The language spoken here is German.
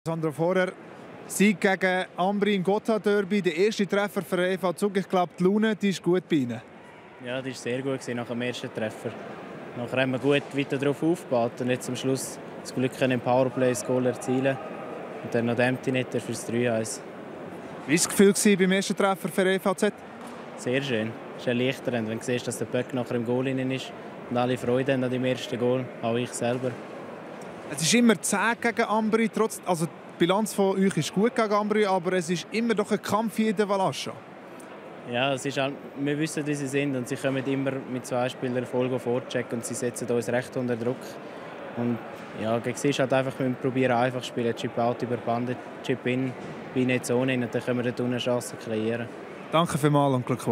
Sandro, vorher Sieg gegen Ambri im Gotha-Derby, der erste Treffer für EV Zug. Ich glaube, die Laune die ist gut bei Ihnen. Ja, das war sehr gut nach dem ersten Treffer. Nachher haben wir gut weiter darauf aufgebaut und jetzt am Schluss das Glück im Powerplay das Goal erzielen. Und dann noch der Empty Netter für das 3-1. Wie war das Gefühl beim ersten Treffer für EVZ? Sehr schön. Es ist erleichternd, wenn du siehst, dass der Böck nachher im Goal drin ist und alle Freude haben an dem ersten Goal, auch ich selber. Es ist immer 10 gegen Ambri. Also die Bilanz von euch ist gut gegen Ambri, aber es ist immer doch ein Kampf in der Valascha. Ja, es ist halt, wir wissen, wie sie sind und sie kommen immer mit 2 Spielern voll vorchecken und sie setzen uns recht unter Druck. Und ja, gegen sie ist halt einfach, wir probieren einfach spielen, Chip-out über Bande, Chip-in, wie nicht Zone, und dann können wir dort eine Chance kreieren. Danke vielmals und Glück.